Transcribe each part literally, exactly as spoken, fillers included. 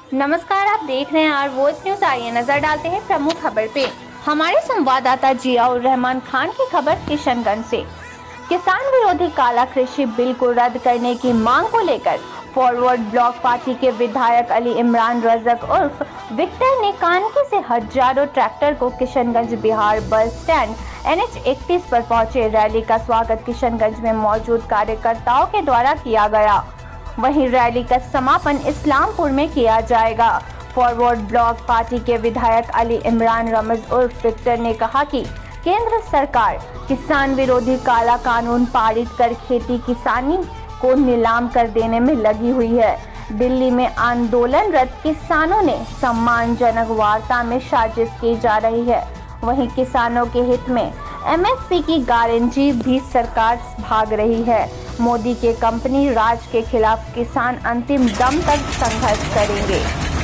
नमस्कार, आप देख रहे हैं आर वॉइस न्यूज। आइए नजर डालते हैं प्रमुख खबर पे। हमारे संवाददाता जियाउर रहमान खान की खबर किशनगंज से। किसान विरोधी काला कृषि बिल को रद्द करने की मांग को लेकर फॉरवर्ड ब्लॉक पार्टी के विधायक अली इमरान रजक उर्फ विक्टर ने कानकी से हजारों ट्रैक्टर को Kishanganj Bihar bus stand N H इकतीस पर पहुंचे। रैली का स्वागत किशनगंज में मौजूद कार्यकर्ताओं के द्वारा किया गया। वहीं रैली का समापन इस्लामपुर में किया जाएगा। फॉरवर्ड ब्लॉक पार्टी के विधायक अली इमरान रमज उर्फ विक्टर ने कहा कि केंद्र सरकार किसान विरोधी काला कानून पारित कर खेती किसानी को नीलाम कर देने में लगी हुई है। दिल्ली में आंदोलनरत किसानों ने सम्मानजनक वार्ता में साजिश की जा रही है। वहीं किसानों के हित में एम एस पी की गारंटी भी सरकार भाग रही है। मोदी के कंपनी राज के खिलाफ किसान अंतिम दम तक संघर्ष करेंगे।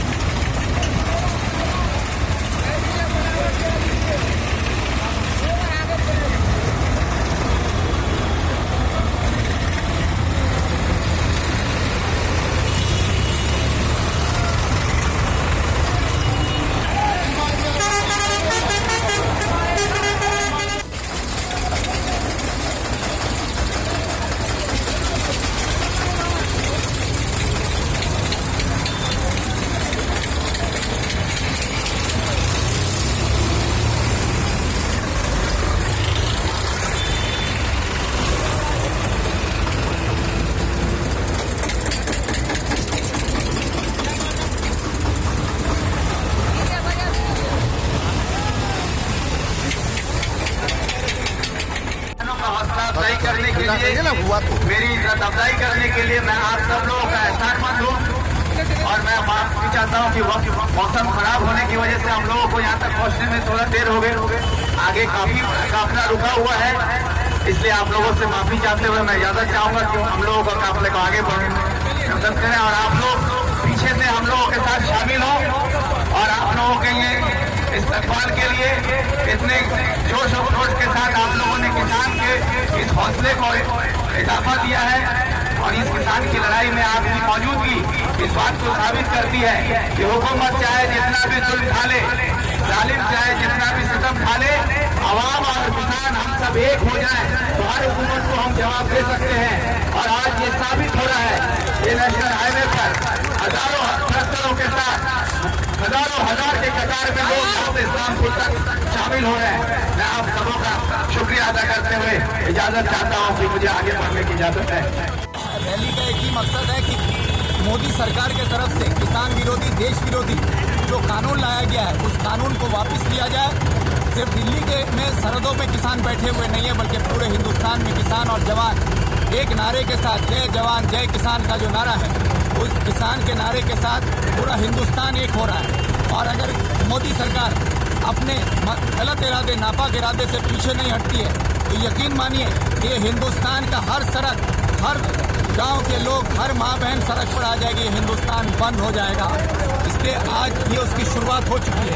अफजाई करने के लिए मेरी इज्जत अफजाई करने के लिए मैं आप सब लोगों का एहसानमंद हूँ और मैं माफी चाहता हूँ कि वक्त मौसम खराब होने की वजह से हम लोगों को यहाँ तक पहुँचने में थोड़ा देर हो गए। आगे काफी काफिला रुका हुआ है, इसलिए आप लोगों से माफी चाहते हुए मैं इजाजत चाहूंगा कि हम लोगों का काफिले को आगे बढ़ने में मदद करें और आप लोग पीछे से हम लोगों के साथ शामिल हो और आप लोगों के ये इस्तेमाल के लिए इतने जोश और खरोश के साथ आप लोगों ने किसान के इस हौसले को इजाफा दिया है और इस किसान की लड़ाई में आपकी मौजूदगी इस बात को साबित करती है कि हुकूमत चाहे जितना भी जुल्म खा ले, जालिम चाहे जितना भी सितम खा ले, आवाम और किसान हम सब एक हो जाए तो हर हुकूमत को हम जवाब दे सकते हैं। और आज ये साबित हो रहा है, ये नेशनल हाईवे पर हजारों ट्रैक्टरों के साथ हजारों हजार के कतार में लोग यहाँ से इस्लामपुर तक शामिल हो रहे हैं। मैं आप सबों का शुक्रिया अदा करते हुए इजाजत चाहता हूँ कि मुझे आगे बढ़ने की इजाजत है। रैली का एक ही मकसद है कि मोदी सरकार के तरफ से किसान विरोधी, देश विरोधी जो कानून लाया गया है उस कानून को वापस लिया जाए। सिर्फ दिल्ली के में सरहदों में किसान बैठे हुए नहीं है, बल्कि पूरे हिंदुस्तान में किसान और जवान एक नारे के साथ, जय जवान जय किसान का जो नारा है उस किसान के नारे के साथ पूरा हिंदुस्तान एक हो रहा है। और अगर मोदी सरकार अपने गलत इरादे, नापाक इरादे से पीछे नहीं हटती है तो यकीन मानिए कि हिंदुस्तान का हर सड़क, हर गांव के लोग, हर माँ बहन सड़क पर आ जाएगी, हिंदुस्तान बंद हो जाएगा। इसलिए आज ये उसकी शुरुआत हो चुकी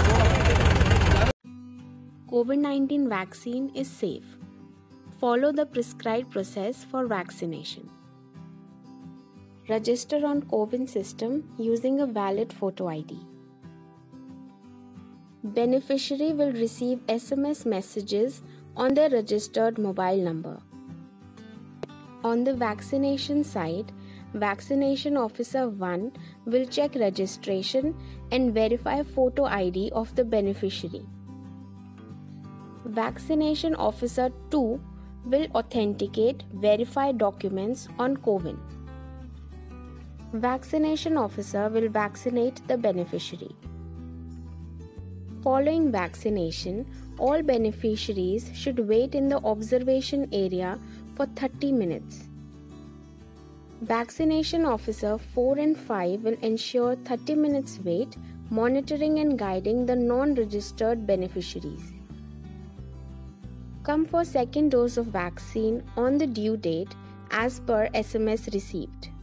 है। COVID nineteen vaccine is safe. Follow the prescribed process for vaccination. Register on CoWIN system using a valid photo I D. Beneficiary will receive S M S messages on their registered mobile number. On the vaccination site, Vaccination Officer one will check registration and verify photo I D of the beneficiary. Vaccination Officer two will authenticate verified documents on CoWIN. Vaccination Officer will vaccinate the beneficiary. Following vaccination, all beneficiaries should wait in the observation area for thirty minutes. Vaccination Officer four and five will ensure thirty minutes wait, monitoring and guiding the non-registered beneficiaries. Come for second dose of vaccine on the due date as per S M S received.